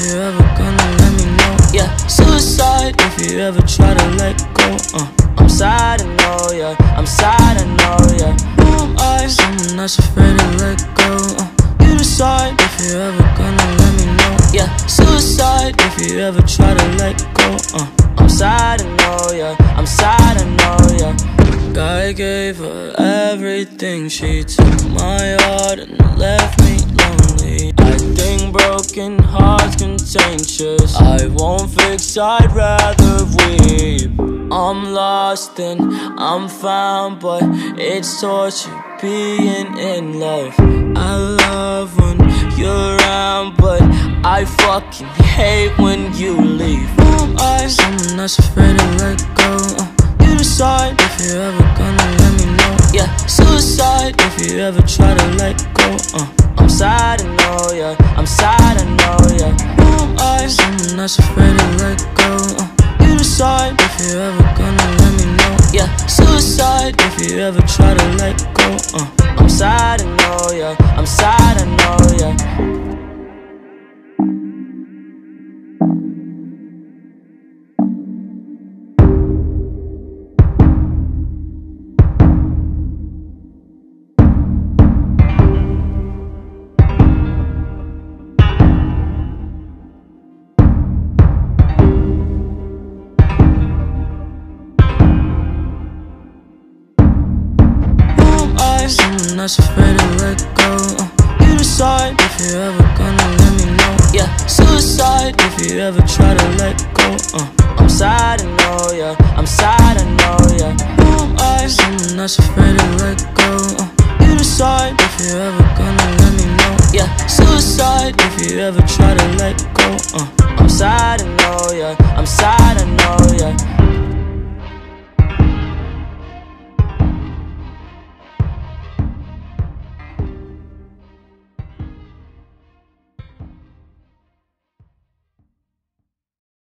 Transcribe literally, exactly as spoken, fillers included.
you ever gonna let me know. Yeah, suicide if you ever try to let go. uh. I'm sad, I know, yeah, I'm sad, I know, yeah. Who am I? Someone that's afraid to let go. uh. You decide if you ever gonna let me know. Yeah, suicide if you ever try to let go. uh. I'm sad, I know, yeah, I'm sad, I know, yeah. I gave her everything, she took my heart and left me lonely. I think broken hearts contagious, I won't fix, I'd rather weep. I'm lost and I'm found, but it's torture being in love. I love when you're around, but I fucking hate when you leave. Who am I? Someone that's afraid to let go. uh. You decide if you ever gonna let me know. Yeah, suicide if you ever try to let go. uh. I'm sad, I know, yeah, I'm sad, I know, yeah. Who am I? Someone that's afraid to let go. uh. You decide if you ever gonna let me know. Yeah, suicide if you ever try to let go. uh. I'm sad, I know, yeah, I'm sad, I know, yeah. Someone that's afraid to let go. uh. You decide if you ever gonna let me know. Yeah, suicide if you ever try to let go. uh. I'm sad, I know, yeah, I'm sad, I know, yeah. Who am I? Someone that's afraid to let go. uh. You decide if you ever gonna let me know. Yeah, suicide if you ever try to let go. uh. I'm sad, I know, yeah, I'm sad, I know, yeah.